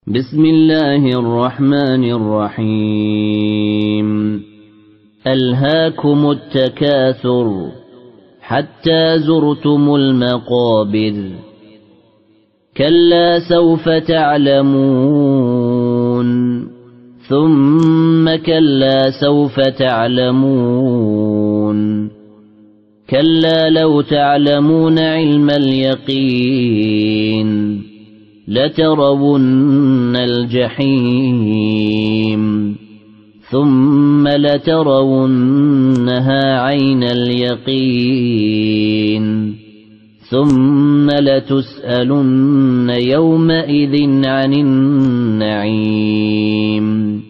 بسم الله الرحمن الرحيم ألهاكم التكاثر حتى زرتم المقابر كلا سوف تعلمون ثم كلا سوف تعلمون كلا لو تعلمون علم اليقين لترون الجحيم ثم لترونها عين اليقين ثم لتسألن يومئذ عن النعيم.